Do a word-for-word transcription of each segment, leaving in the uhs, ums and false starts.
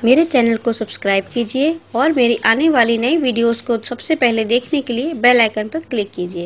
मेरे चैनल को सब्सक्राइब कीजिए और मेरी आने वाली नई वीडियोस को सबसे पहले देखने के लिए बेल आइकन पर क्लिक कीजिए।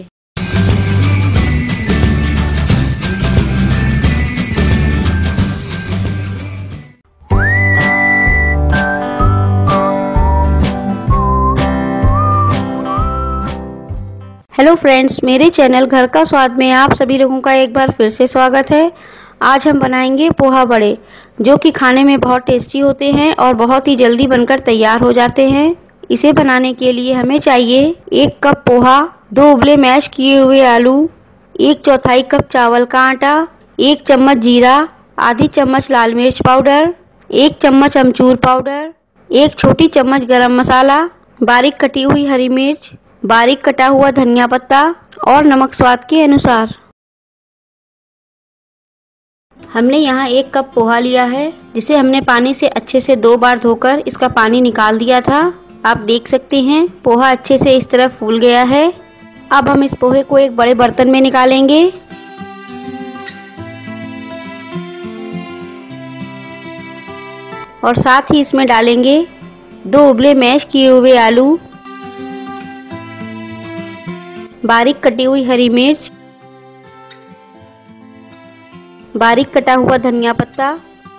हेलो फ्रेंड्स, मेरे चैनल घर का स्वाद में आप सभी लोगों का एक बार फिर से स्वागत है। आज हम बनाएंगे पोहा बड़े, जो कि खाने में बहुत टेस्टी होते हैं और बहुत ही जल्दी बनकर तैयार हो जाते हैं। इसे बनाने के लिए हमें चाहिए एक कप पोहा, दो उबले मैश किए हुए आलू, एक चौथाई कप चावल का आटा, एक चम्मच जीरा, आधी चम्मच लाल मिर्च पाउडर, एक चम्मच अमचूर पाउडर, एक छोटी चम्मच गरम मसाला, बारीक कटी हुई हरी मिर्च, बारीक कटा हुआ धनिया पत्ता और नमक स्वाद के अनुसार। हमने यहाँ एक कप पोहा लिया है, जिसे हमने पानी से अच्छे से दो बार धोकर इसका पानी निकाल दिया था। आप देख सकते हैं पोहा अच्छे से इस तरह फूल गया है। अब हम इस पोहे को एक बड़े बर्तन में निकालेंगे और साथ ही इसमें डालेंगे दो उबले मैश किए हुए आलू, बारीक कटी हुई हरी मिर्च, बारीक कटा हुआ धनिया पत्ता,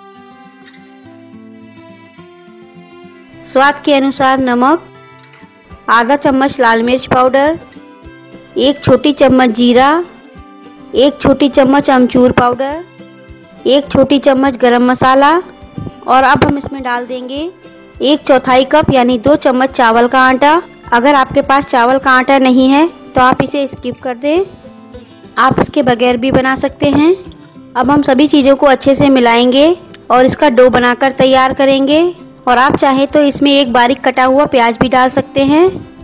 स्वाद के अनुसार नमक, आधा चम्मच लाल मिर्च पाउडर, एक छोटी चम्मच जीरा, एक छोटी चम्मच अमचूर पाउडर, एक छोटी चम्मच गरम मसाला और अब हम इसमें डाल देंगे एक चौथाई कप यानी दो चम्मच चावल का आटा। अगर आपके पास चावल का आटा नहीं है तो आप इसे स्किप कर दें, आप इसके बगैर भी बना सकते हैं। अब हम सभी चीज़ों को अच्छे से मिलाएंगे और इसका डो बनाकर तैयार करेंगे और आप चाहे तो इसमें एक बारीक कटा हुआ प्याज भी डाल सकते हैं।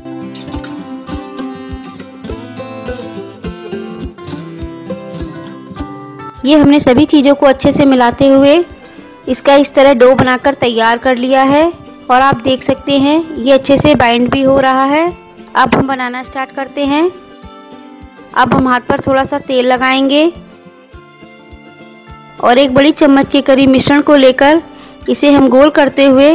ये हमने सभी चीज़ों को अच्छे से मिलाते हुए इसका इस तरह डो बनाकर तैयार कर लिया है और आप देख सकते हैं ये अच्छे से बाइंड भी हो रहा है। अब हम बनाना स्टार्ट करते हैं। अब हम हाथ पर थोड़ा सा तेल लगाएंगे और एक बड़ी चम्मच के करीब मिश्रण को लेकर इसे हम गोल करते हुए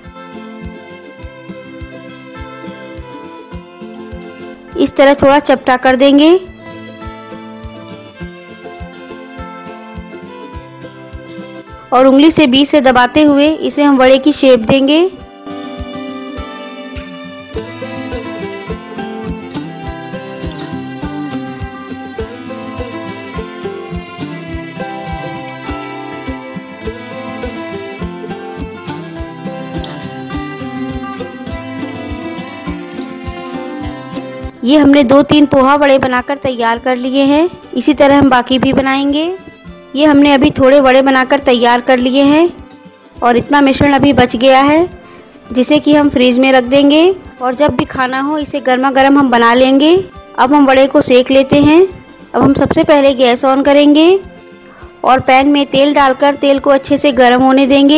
इस तरह थोड़ा चपटा कर देंगे और उंगली से बीच से दबाते हुए इसे हम वड़े की शेप देंगे। ये हमने दो तीन पोहा वड़े बनाकर तैयार कर लिए हैं। इसी तरह हम बाकी भी बनाएंगे। ये हमने अभी थोड़े वड़े बनाकर तैयार कर लिए हैं और इतना मिश्रण अभी बच गया है, जिसे कि हम फ्रीज में रख देंगे और जब भी खाना हो इसे गर्मा गर्म हम बना लेंगे। अब हम वड़े को सेक लेते हैं। अब हम सबसे पहले गैस ऑन करेंगे और पैन में तेल डालकर तेल को अच्छे से गर्म होने देंगे।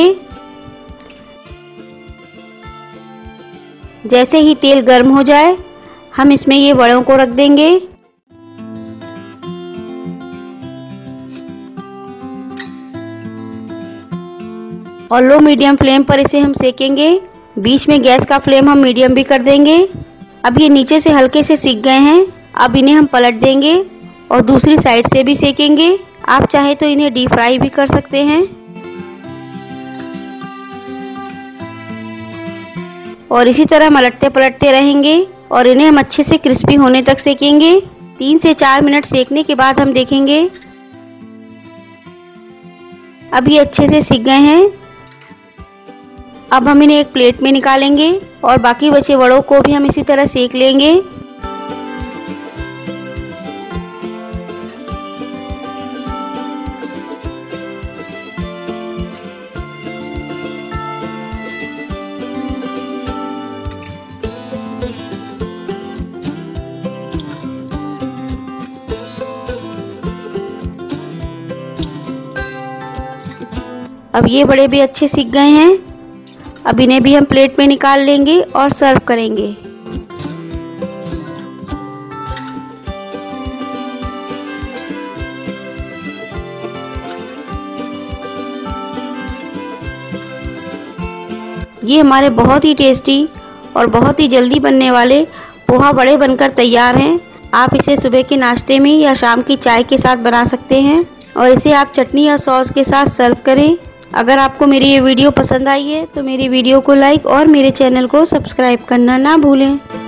जैसे ही तेल गर्म हो जाए हम इसमें ये वड़ों को रख देंगे और लो मीडियम फ्लेम पर इसे हम सेकेंगे। बीच में गैस का फ्लेम हम मीडियम भी कर देंगे। अब ये नीचे से हल्के से सिक गए हैं। अब इन्हें हम पलट देंगे और दूसरी साइड से भी सेकेंगे। आप चाहे तो इन्हें डीप फ्राई भी कर सकते हैं और इसी तरह पलटते पलटते रहेंगे और इन्हें हम अच्छे से क्रिस्पी होने तक सेकेंगे। तीन से चार मिनट सेकने के बाद हम देखेंगे अब ये अच्छे से सिक गए हैं। अब हम इन्हें एक प्लेट में निकालेंगे और बाकी बचे वड़ों को भी हम इसी तरह सेक लेंगे। अब ये बड़े भी अच्छे सिक गए हैं। अब इन्हें भी हम प्लेट में निकाल लेंगे और सर्व करेंगे। ये हमारे बहुत ही टेस्टी और बहुत ही जल्दी बनने वाले पोहा बड़े बनकर तैयार हैं। आप इसे सुबह के नाश्ते में या शाम की चाय के साथ बना सकते हैं और इसे आप चटनी या सॉस के साथ सर्व करें। अगर आपको मेरी ये वीडियो पसंद आई है तो मेरी वीडियो को लाइक और मेरे चैनल को सब्सक्राइब करना ना भूलें।